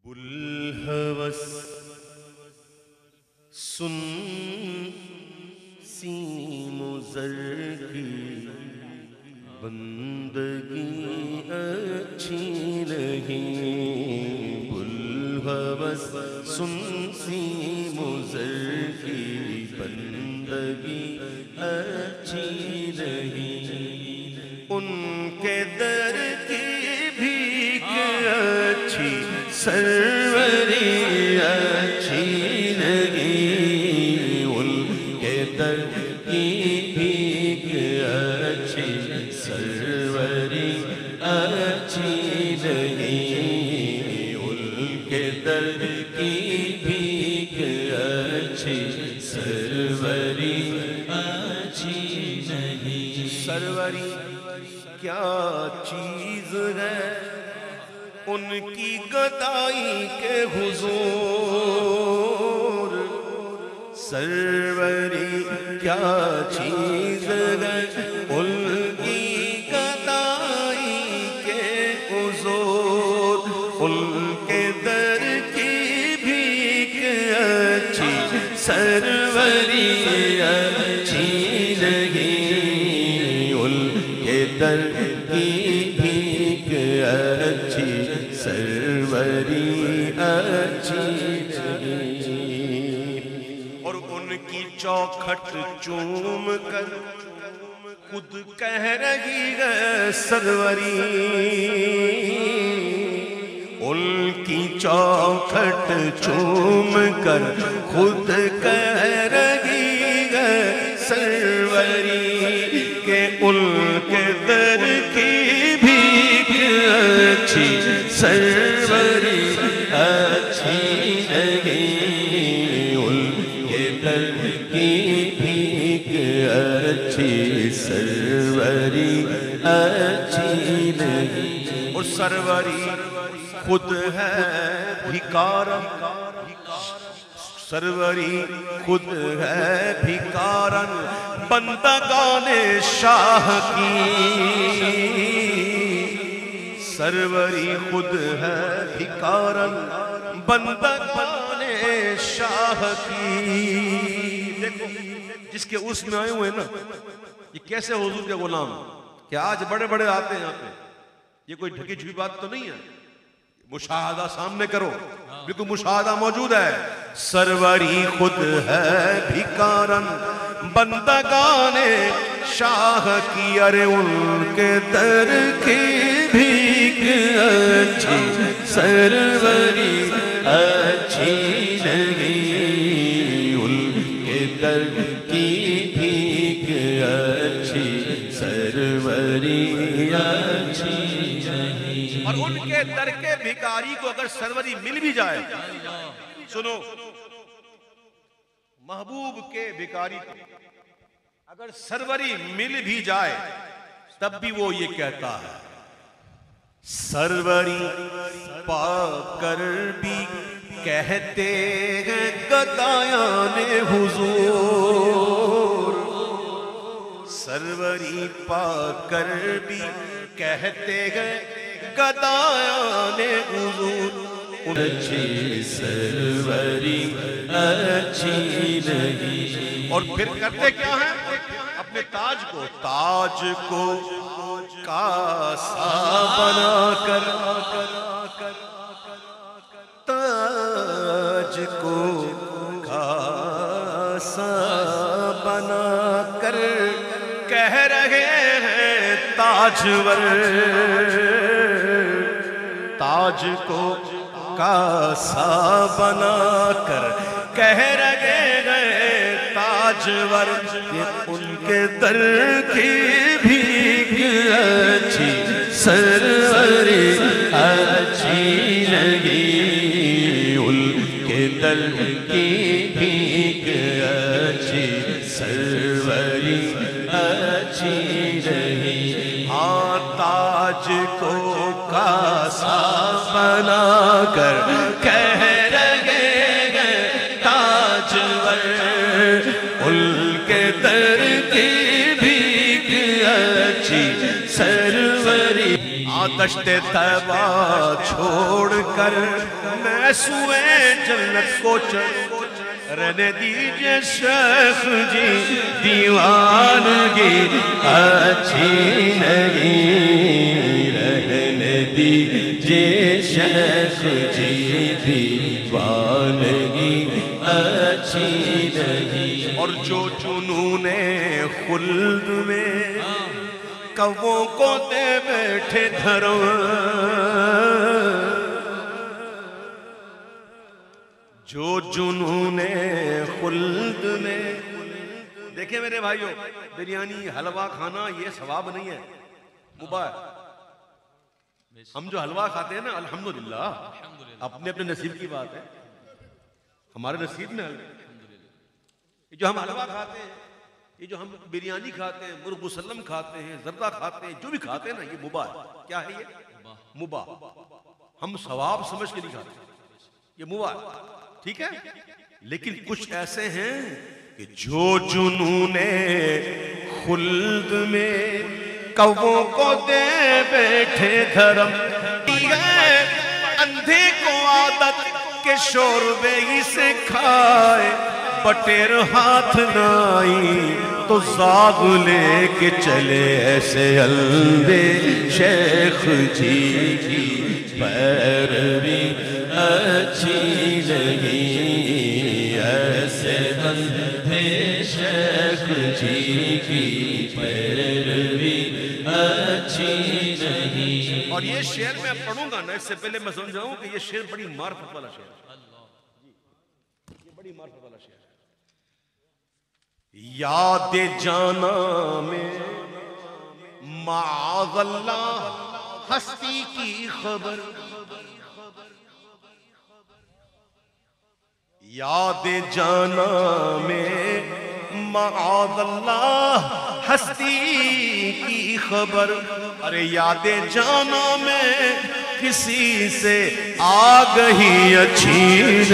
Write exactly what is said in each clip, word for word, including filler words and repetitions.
بلحوث سن same و زر کی بندگی اچھی نہیں، بلحوث سن سیم و زر کی بندگی اچھی نہیں، ان کے در کی بھیک اچھی سروری اچھی نہیں، ان کے در کی بھیک اچھی سروری اچھی نہیں، ان کے در کی بھیک اچھی سروری اچھی نہیں۔ سروری کیا چیز ہے ان کی گدائی کے حضور، سروری کیا چیز ہے ان کی گدائی کے حضور، ان کے در کی بھیک اچھی سروری اچھی نہیں، ان کے در کی بھیک اچھی سروری اچھی نہیں، اور ان کی چوکھٹ چوم کر خود کہہ رہی ہے سروری، ان کی چوکھٹ چوم کر خود کہہ رہی ہے سروری کہ ان کے در کی بھیک اچھی سروری اچھی نہیں، ان کے در کی بھیک اچھی سروری اچھی نہیں، اور سروری خود ہے بھکارن، سروری خود ہے بھکارن بندگان شاہ کی، سروری خود ہے بھکارن بندگان شاہ کی۔ دیکھو جس کے اس میں آئے ہوئے نا، یہ کیسے حضور کے غلام، کہ آج بڑے بڑے آتے ہیں یہاں پہ، یہ کوئی ڈھکی چھپی بات تو نہیں ہے، مشاہدہ سامنے کرو، بالکل مشاہدہ موجود ہے۔ سروری خود ہے بھکارن بندگان شاہ کی، ارے ان کے در کی بھیک اچھی سروری اچھی نہیں، ان کے در کی بھیک اچھی سروری اچھی نہیں، اور ان کے در کے بھکاری کو اگر سروری مل بھی جائے، سنو محبوب کے بھکاری کو اگر سروری مل بھی جائے تب بھی وہ یہ کہتا ہے، سروری پا کر بھی کہتے ہیں گدایان حضور، سروری پا کر بھی کہتے ہیں گدایان حضور، اچھی سروری اچھی نہیں، اور پھر کرتے کیا ہیں؟ اپنے تاج کو تاج کو کاسا بنا کر، تاج کو کاسا بنا کر کہہ رہے ہیں تاجور، تاج کو کاسا بنا کر کہہ رہے ہیں تاجور، کہ ان کے در کی بھیک اچھی سروری اچھی نہیں، ان کے در کی بھیک اچھی سروری اچھی نہیں، ہاں تاج کو کاسا بنا کر کہہ رہے ہیں تاجور، ان کے در کی بھیک اچھی سروری دشت طیبہ چھوڑ کر میں سوئے جنت کو چل رہنے دیجئے شیخ جی دیوانگی اچھی نہیں رہنے دیجئے شیخ جی دیوانگی اچھی نہیں اور جو جنون خلد میں کووں کو دے بیٹھے دھروں جو جنون خلد میں دیکھیں میرے بھائیو بریانی حلوہ کھانا یہ ثواب نہیں ہے مباح ہے ہم جو حلوہ کھاتے ہیں نا الحمدللہ اپنے اپنے نصیب کی بات ہے ہمارے نصیب میں یہ جو ہم حلوہ کھاتے ہیں یہ جو ہم بریانی کھاتے ہیں مرغ مسلم کھاتے ہیں زردہ کھاتے ہیں جو بھی کھاتے ہیں نا یہ مباح ہے کیا ہے یہ مباح ہم ثواب سمجھ کے نہیں کھاتے یہ مباح ہے ٹھیک ہے لیکن کچھ ایسے ہیں کہ جو جنون خلد میں کووں کو دے بیٹھے دھرم اندھے کو عادت کے شوربے ہی سے کھائے بٹیر ہاتھ نائی تو زاغ لے کے چلے ایسے اندھے شیخ جی کی پیروی اچھی نہیں ایسے اندھے شیخ جی کی پیروی اچھی نہیں اور یہ شعر میں پڑھوں گا نا اس سے پہلے میں سمجھاؤں کہ یہ شعر بڑی معرفت والا شعر ہے یہ بڑی معرفت والا شعر ہے یاد جانا میں معاذ اللہ ہستی کی خبر یاد جانا میں معاذ اللہ ہستی کی خبر ارے یاد جانا میں کسی سے آگہی اچھی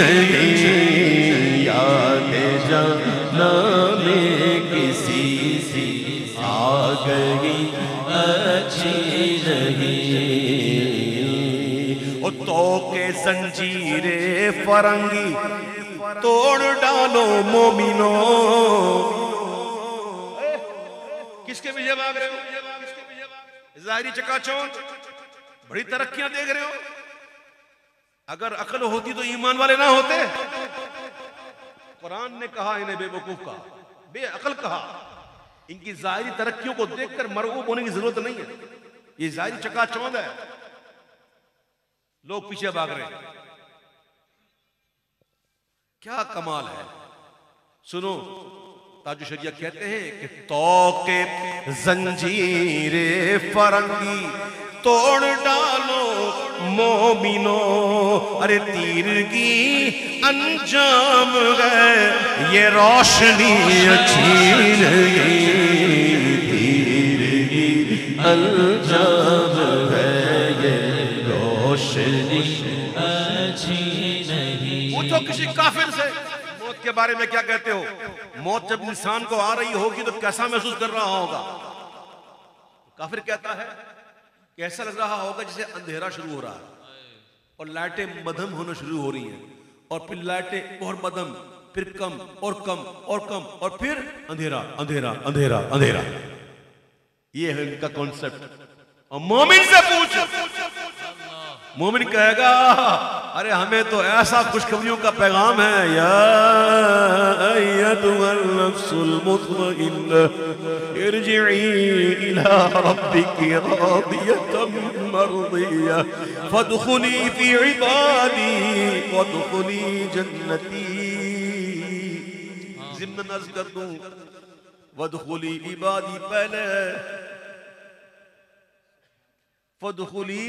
نہیں یاد جانا میں کسی سے آگہی اچھی نہیں اور تو کے زنجیر فرنگی توڑ ڈالو مومنو کس کے پیچھے بھاگ رہے ہو ظاہری چکا چوند بڑی ترقیاں دیکھ رہے ہو اگر عقل ہوتی تو ایمان والے نہ ہوتے قرآن نے کہا انہیں بے وقوف کہا بے عقل کہا ان کی ظاہری ترقیوں کو دیکھ کر مرعوب ہونے کی ضرورت نہیں ہے یہ ظاہری چکا چوند ہے لوگ پیچھے بھاگ رہے ہیں کیا کمال ہے سنو تاج شریعہ کہتے ہیں کہ توق زنجیر فرنگی توڑ ڈالو مومنو ارے تیرگی انجام ہے یہ روشنی اچھی نہیں تیرگی انجام ہے یہ روشنی اچھی نہیں پوچھو کسی کافر سے موت کے بارے میں کیا کہتے ہو موت جب انسان کو آ رہی ہوگی تو کیسا محسوس کر رہا ہوگا کافر کہتا ہے کہ ایسا لگ رہا ہوگا جسے اندھیرا شروع ہو رہا ہے اور لائٹیں مدھم ہونا شروع ہو رہی ہیں اور پھر لائٹیں اور مدھم پھر کم اور کم اور کم اور پھر اندھیرا اندھیرا اندھیرا اندھیرا یہ ہے ان کا کانسیپٹ اور مومن سے پوچھ مومن کہے گا ارے ہمیں تو ایسا خوشخبریوں کا پیغام ہے یا ایتھا النفس المطمئنہ ارجعی الى ربک راضیۃ مرضیہ فادخلی فی عبادی وادخلی جنتی ضمن عرض کر دوں وادخلی عبادی پہلے فادخلی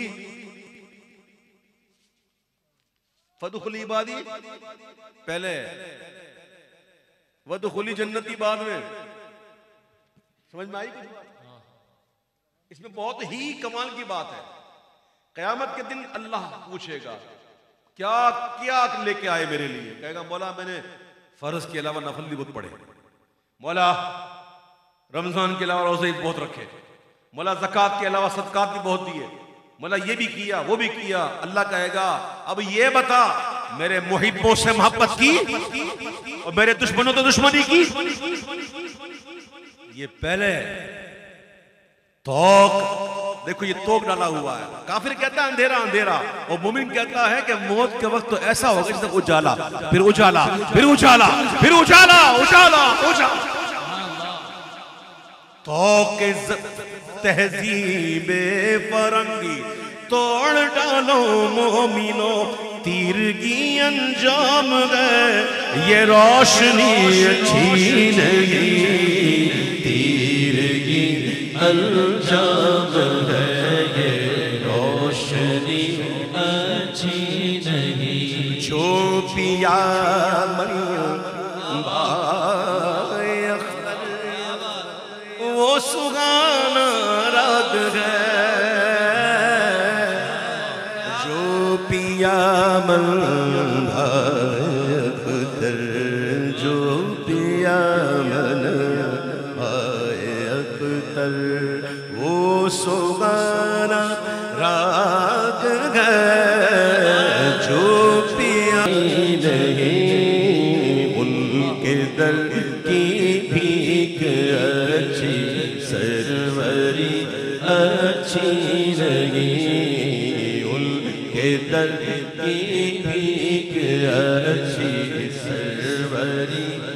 فَدُخُلِ عِبَادِي پہلے وَدُخُلِ جنتی بعد میں سمجھ میں آئی کچھ اس میں بہت ہی کمال کی بات ہے قیامت کے دن اللہ پوچھے گا کیا کیا لے کے آئے میرے لیے کہے گا مولا میں نے فرض کے علاوہ نفل بھی بہت پڑھے مولا رمضان کے علاوہ روزے بہت رکھے مولا زکوٰۃ کے علاوہ صدقات بھی بہت دیے مولا یہ بھی کیا وہ بھی کیا. اللہ کہے گا اب یہ بتا میرے محبوں سے محبت کی اور میرے دشمنوں تو دشمنی کی. یہ پہلے توق، دیکھو یہ توق ڈالا ہوا ہے. کافر کہتا ہے اندھیرا اندھیرا، اور مومن کہتا ہے کہ موت کے وقت تو ایسا ہوگا جیسے اجالا پھر اجالا پھر اجالا پھر اجالا اجالا اجالا. توق تہذیب فرنگی توڑ ڈالو مومنو، تیرگی انجام ہے یہ روشنی اچھی نہیں، تیرگی انجام ہے یہ روشنی اچھی نہیں. جو پیا مریم بائے اختر وہ سگانا رات ہے، جو پیا من بھائی اختر، جو پیا من بھائی اختر وہ سگانا رات ہے، جو پیا نہیں ان کے در کی بھیک اچھی سروری اچھی نہیں، ان کے در کی بھیک اچھی سروری